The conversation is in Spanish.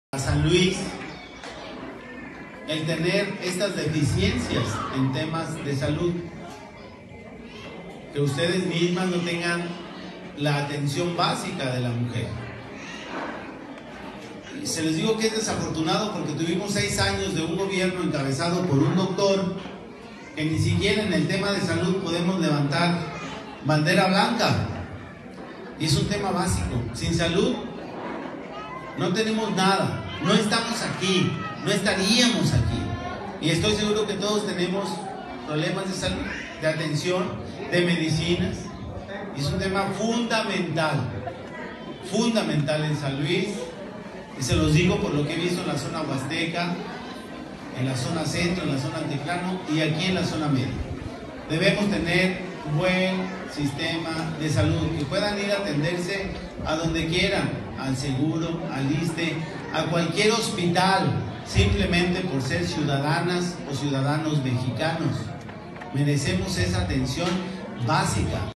A San Luis el tener estas deficiencias en temas de salud, que ustedes mismas no tengan la atención básica de la mujer. Y se les digo que es desafortunado porque tuvimos 6 años de un gobierno encabezado por un doctor que ni siquiera en el tema de salud podemos levantar bandera blanca, y es un tema básico. Sin salud no tenemos nada, no estamos aquí, no estaríamos aquí. Y estoy seguro que todos tenemos problemas de salud, de atención, de medicinas. Y es un tema fundamental en San Luis. Y se los digo por lo que he visto en la zona huasteca, en la zona centro, en la zona altiplano y aquí en la zona media. Debemos tener un buen sistema de salud, que puedan ir a atenderse a donde quieran, al seguro, al ISSSTE, a cualquier hospital, simplemente por ser ciudadanas o ciudadanos mexicanos. Merecemos esa atención básica.